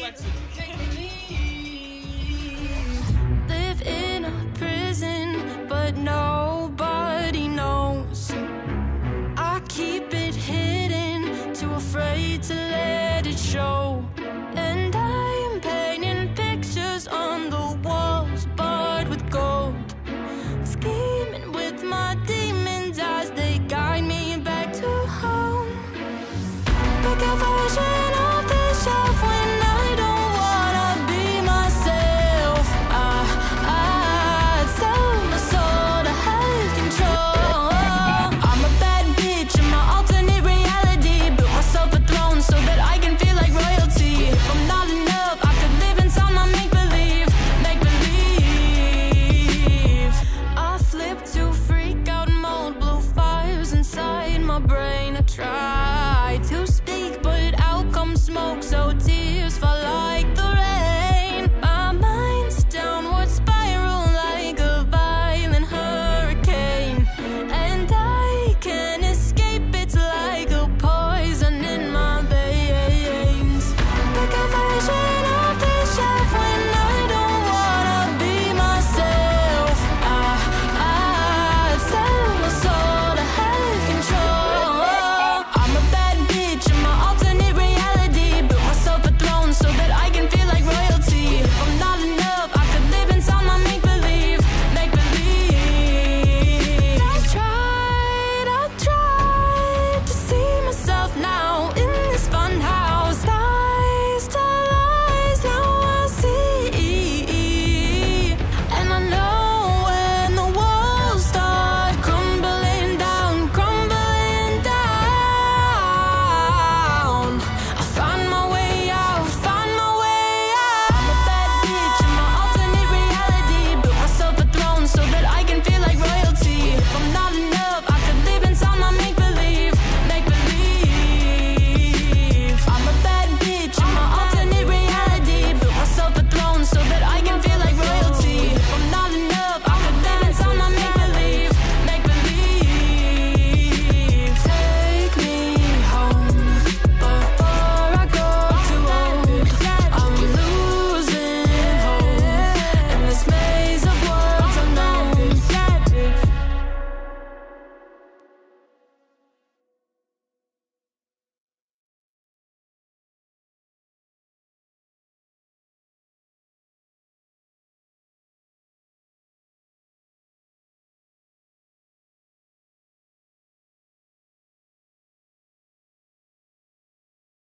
Live in a prison, but nobody knows. I keep it hidden, too afraid to let it show. And I am painting pictures on the walls, barred with gold. Scheming with my demons as they guide me back to home. Pick a version of the shelf when I don't wanna be myself. I sell my soul to have control. I'm a bad bitch in my alternate reality. Built myself a throne so that I can feel like royalty. If I'm not enough, I could live inside my make-believe. Make-believe. I flip to freak out mode, blue fires inside my brain. I try to speak, but out comes smoke. So